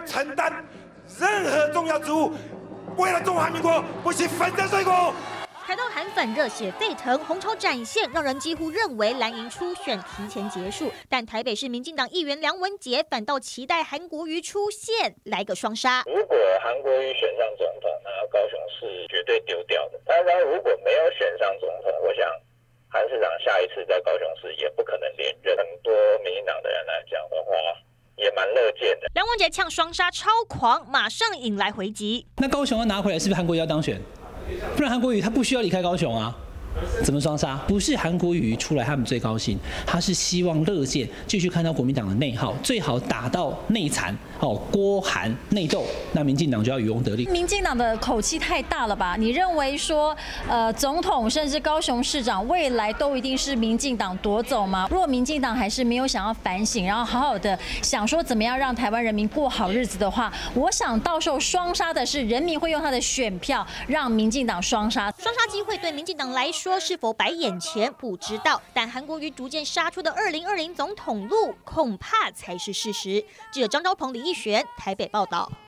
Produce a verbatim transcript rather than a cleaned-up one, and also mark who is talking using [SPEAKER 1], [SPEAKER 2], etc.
[SPEAKER 1] 承担任何重要职务，为了中华民国不惜粉身碎骨。
[SPEAKER 2] 台东韩粉热血沸腾，红潮展现，让人几乎认为蓝营初选提前结束。但台北市民进党议员梁文杰反倒期待韩国瑜出现，来个双杀。
[SPEAKER 3] 如果韩国瑜选上总统，那高雄市绝对丢掉的。当然，如果没有选上总统，我想韩市长下一次在高雄市也不可能连任。很多民进党的人来讲的话，也蛮乐见的。
[SPEAKER 2] 梁文杰呛双杀超狂，马上引来回击。
[SPEAKER 4] 那高雄要拿回来，是不是韩国瑜要当选？不然韩国瑜他不需要离开高雄啊。怎么双杀？不是韩国瑜出来他们最高兴，他是希望乐见继续看到国民党的内耗，最好打到内残哦，郭韩内斗，那民进党就要渔翁得利。
[SPEAKER 5] 民进党的口气太大了吧？你认为说，呃，总统甚至高雄市长未来都一定是民进党夺走吗？如果民进党还是没有想要反省，然后好好的想说怎么样让台湾人民过好日子的话，我想到时候双杀的是人民会用他的选票让民进党双杀。
[SPEAKER 2] 双杀机会对民进党来说。说是否摆眼前不知道，但韩国瑜逐渐杀出的二零二零总统路，恐怕才是事实。记者张昭鹏、李义璇台北报道。